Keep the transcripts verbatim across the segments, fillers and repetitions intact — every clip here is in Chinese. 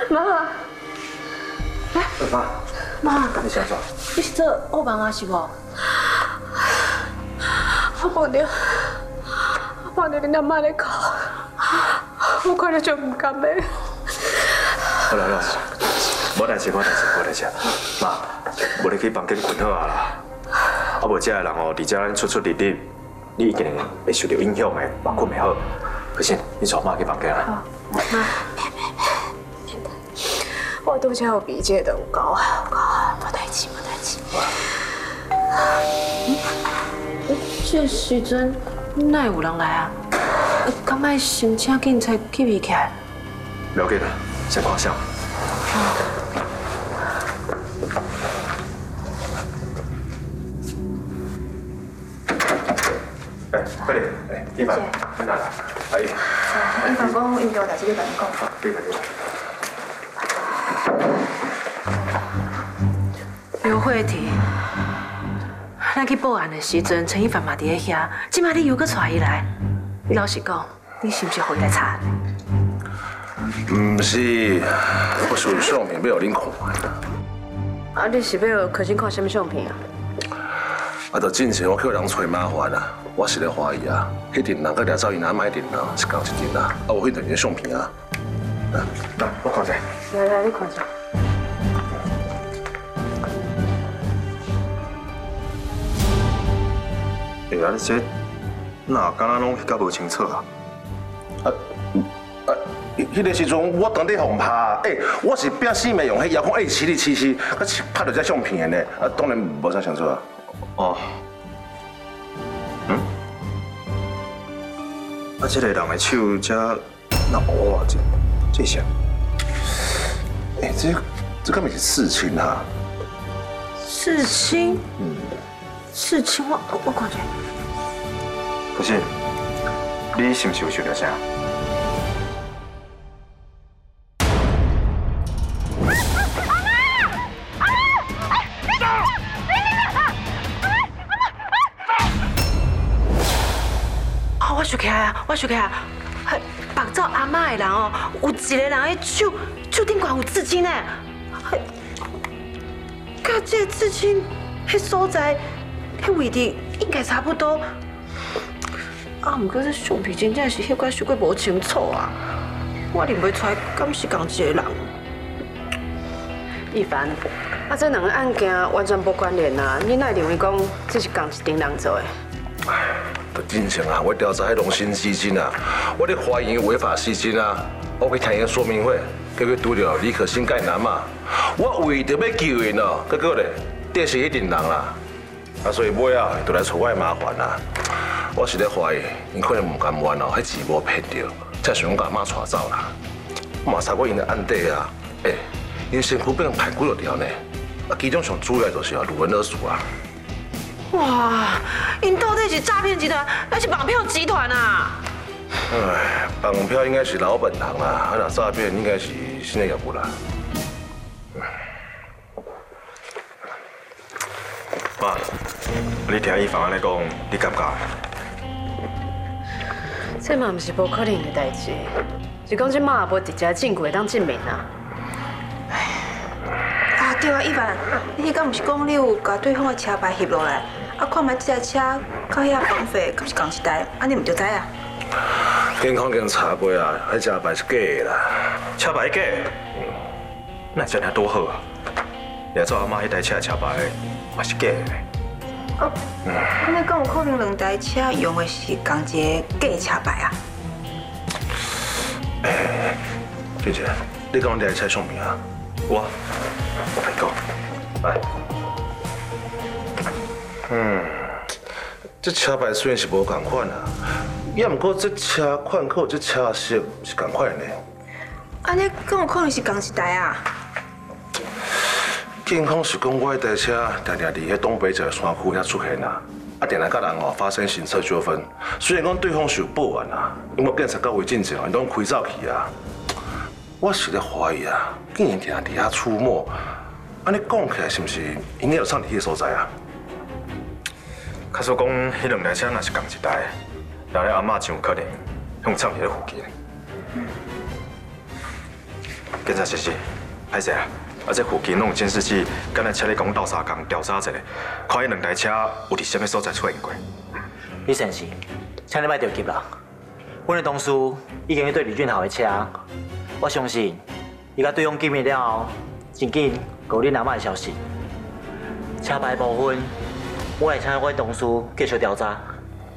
妈， 来，妈， 妈， 你想啥？ 你是做恶梦啊是无？我梦到，我梦到你阿妈在哭，我看了就唔甘的。 好啦好啦，无代志，无代志，无代志。妈，无你去房间困好啊啦。啊无，遮个人哦，伫遮咱出出入入，你一定会受到影响的，嘛困袂好。不行，你带妈去房间啦。 妈，我拄则有比这个有够啊，有够啊，无代志，无代志。嗯，这时阵哪有人来啊？敢莫先请警察去围起来？ 了解啦，先看相。哎，快点，哎，一凡，在哪啦？阿姨。 伊凡讲，伊有代志要甲你讲。 对对对。 刘慧婷，咱去报案的时阵，陈一凡嘛伫咧遐，即摆你又搁带伊来，你老实讲，你是不是互伊来查？ 唔是，我属于相片要互恁看。 啊，你是要可先看什么相片啊？ 啊，就之前我叫人找麻烦啊，我是咧怀疑啊，迄阵人佮掠走伊阿妈电脑是共一阵啊，啊，有迄两张相片啊。 来，我看者。 来来，你看者。 哎呀，你这哪敢若拢较无清楚啊？ 啊，啊，迄个时阵我当地互拍，诶，我是拼死命用迄遥控 A 七零七七，佮拍到这相片的呢，啊，当然无啥清楚啊。 哦，嗯，啊，这个人的手遮那乌啊，这这啥？ 哎，这这根本是刺青啊！ 刺青？嗯，刺青，我我看者。 不是，你是不是有受到啥？ 哦，我想起来啊，我想起来啊，迄绑走阿嬷的人哦，有一个人迄手手顶管有刺青呢，迄，甲这个刺青迄所在，迄位置应该差不多。啊，毋过这相片真正是迄块伤过无清楚啊，我认袂出来，敢是同一个人。一凡，啊，这两个案件完全无关联啊，你哪会认为讲这是同一顶人做的？ 就真正啊，我调查迄龙兴基金啊，我咧怀疑违法吸金啊，我去听伊说明会，结果拄着李可欣甲因阿嬷，我为着要救因哦，结果咧，这是迄阵人啦，啊，所以尾啊，就来找我麻烦啦。我是咧怀疑，因可能唔甘愿哦，迄钱无骗着，才想甲阿嬷带走啦。我嘛查过因的案底啊，诶，因身躯变排骨了条呢，啊，其中上主要就是啊，卢文勒属啊。 哇，因到底是诈骗集团还是绑票集团啊？ 唉，绑票应该是老本行啦，啊，那诈骗应该是新的业务啦。 妈，你听伊凡安尼讲，你感觉？ 这嘛不是无可能的代志，是讲这马也无直接证据会当证明啊。 啊对啊，一凡，你迄敢毋是讲你有甲对方的车牌翕落来？啊，看卖这台车甲遐绑匪敢是同一台，安尼毋就知啊？ 健康已经查过啊，迄车牌是假的啦。 车牌假？那真还多好啊！掠走阿妈迄台车车牌嘛是假的。 哦，安尼敢有可能两台车用的是同一个假车牌啊？ 哎，姐姐，你讲你台车相片啊？ 我，我来讲，来。 嗯，这车牌虽然是无同款啊，也毋过这车款可这车色是同款的呢。 安尼敢有可能是同一台啊？ 健康是讲我迄台车常常伫迄东北角山区遐出现啊，啊，定来甲人哦发生行车纠纷。虽然讲对方是有报案啊，因为警察到位进前哦，拢开走去啊。我是咧怀疑啊，竟然定常伫遐出没，安尼讲起来是毋是应该有上伫迄个所在啊？ 假说讲，迄两台车若是同一台，那咧阿嬷就有可能向藏伫咧附近。 警察先生，歹势啊！啊，这附近拢有监视器，敢若请你讲斗相共调查一下，看伊两台车有伫什么所在出现过。 李先生，请你莫着急啦。阮的同事已经去对李俊豪的车，我相信伊甲对方见面了后，真紧告恁阿妈的消息。车牌部分，我会请我的同事继续调查。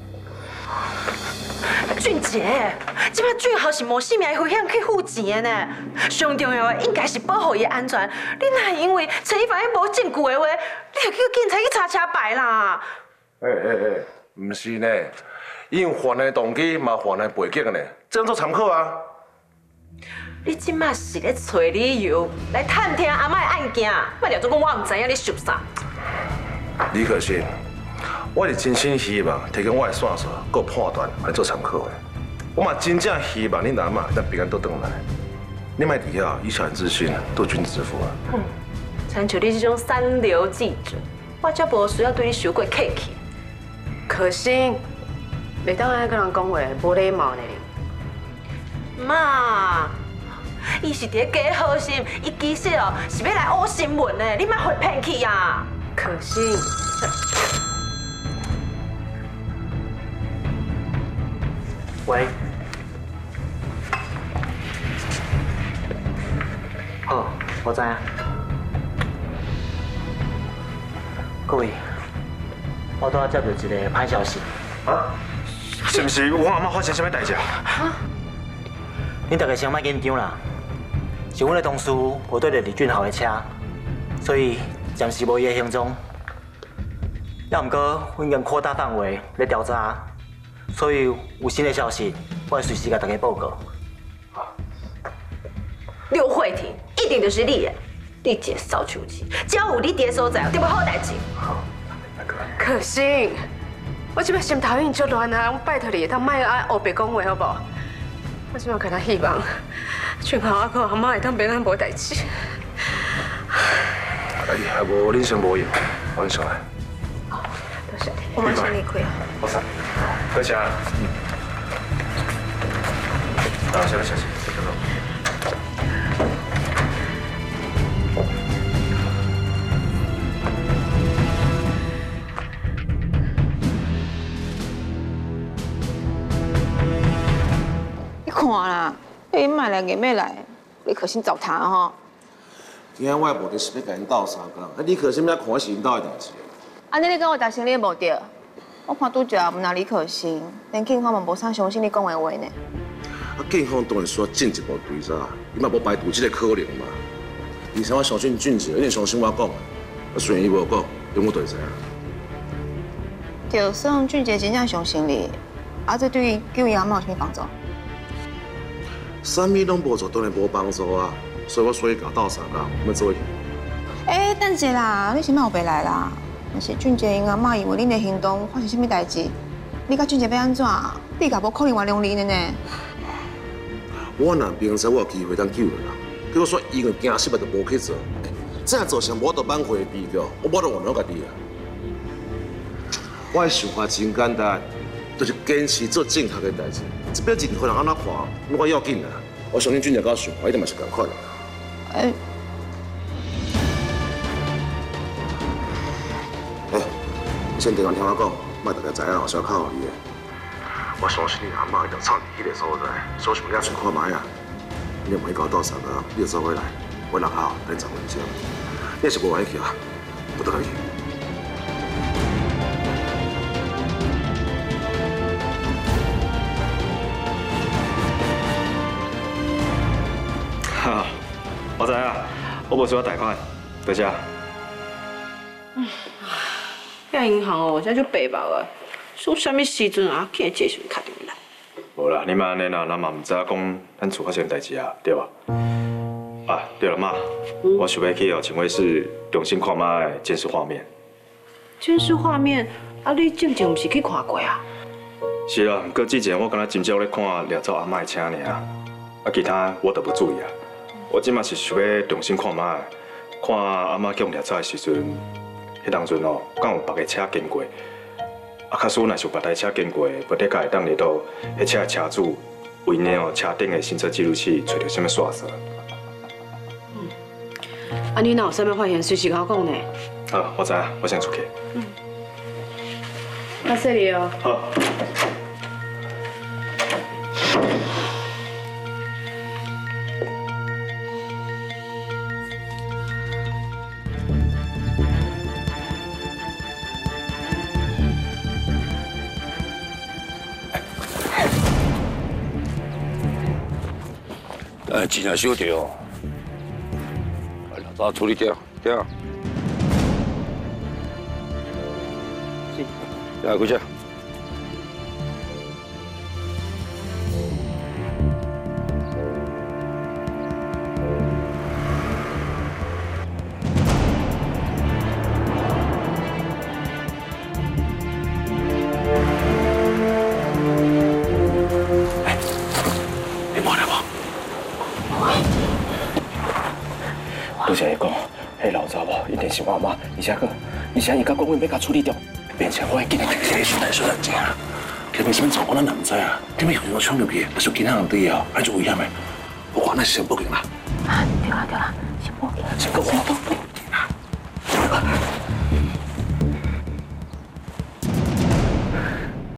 俊杰，即摆俊豪是冒性命危险去付钱的呢，上重要的应该是保护伊的安全。你若因为陈一凡无证据的话，你就叫警察去查车牌啦。 哎哎哎，唔是呢，因犯的动机嘛犯的背景呢，这样做参考啊。 你即马是咧找理由来探听阿妈的案件，莫了做讲我唔知影你想啥。 李可欣，我是真心希望提供我的线索，佮判断来做参考的。我嘛真正希望你阿妈咱平安倒转来。你莫伫遐以小人之心度君子之腹啊！ 嗯，像像你这种三流记者，我才无需要对你受过客气。 可欣，袂当安尼跟人讲话，无礼貌呢。 妈，伊是伫假好心，伊其实哦是要来乌新闻的，你莫互骗去呀。 可欣， 喂，好，我知影。各位，我拄仔接到一个歹消息。 啊？是不是我阿妈发生什么代志啊？ 恁大家先莫紧张啦，是阮的同事无对着李俊豪的车，所以暂时无伊的行踪。要毋过，阮已经扩大范围来调查，所以有新的消息，我会随时甲大家报告。 刘慧婷一定就是你的，你这个扫帚子，只要有你伫的所在，就无好代志。 可欣，我即摆心头已经足乱啊！我拜托你，当莫爱黑白讲话好不好？我即摆跟他希望，俊豪阿哥阿妈会当平安无代志。 哎呀，无恁先无用，我上来。 多谢。 我马上离开啊。 好噻，多谢啊。嗯。啊，小心小心，小心。 你看啦，你买来硬要来，你可心糟蹋吼。 今仔我的目的是要甲因斗相共，啊，你可心要看我是因斗的代志。 安尼你跟我达成你的目的，我看拄则唔拿李可欣，连警方嘛无啥相信你讲的话呢。 啊，警方当然需要进一步追查，伊嘛无排除这个可能嘛。而且我相信俊杰一定相信我讲的，啊，虽然伊无讲，但我就会知影。 就算俊杰真正相信你，啊，这对于救伊阿妈有啥帮助？ 啥物拢无做，当然无帮助啊。所以我所以搞斗相共，要做去。 哎，等者啦，你先莫后白来啦。若是俊杰因阿妈以为恁的行动发生什么代志，你甲俊杰要安怎？你也无可能原谅你的呢。 我若明知我有机会当救人啊，结果说因为惊失败就无去做，这样做成无得挽回的悲剧，我无得原谅家己啊。我的想法真简单，就是坚持做正确的代志。这表情可能安怎看，我要紧啊。我相信俊杰甲我想法一定嘛是共款的。 哎。 哎，你先电话听我讲，莫大家知影后小靠你的。我相信你阿妈一定藏伫迄个所在，所以要去看卖啊。你唔可以搞到啥个，你就走回来，我人好等十分钟。你是无愿意去啊？不得去。 哈，我知影，我无需要贷款，多谢。 嗯，遐银行哦，现在就白目啊！说什么时阵啊，去借钱卡进来？ 无啦，你妈安尼啦，咱嘛唔知影讲咱厝发生代志啊，对吧？啊，对了妈，嗯、我想要去哦，请卫室重新看妈的监视画面。 监视画面？啊，你之前唔是去看过啊？ 是啊，不过之前我敢若真少咧看掠走阿妈的车尔，啊，其他我都不注意啊。我即马是想要重新看妈的，看阿妈叫掠走的时阵，迄当阵哦，敢有别个车经过。啊，假使若是有别台车经过，不得甲会当入到迄车的车主位呢哦，车顶的行车记录器找到什么线索。 啊，你哪有啥物发现，随时甲我讲呢。 好，我知啊，我先出去。 嗯。那谢你哦。 好。 呃，钱也收着，早处理掉，掉。是。来，回去。 拄则伊讲，迄老查某一定是我妈，而且个，而且伊甲讲阮要甲处理掉，变成我今日这个顺来顺来正啊。其实什么状况咱也唔知啊，点解有人冲入去，还是其他人对啊，还是危险的。我看那是先报警啦。 啊，对啦对啦，先报警。 先报警。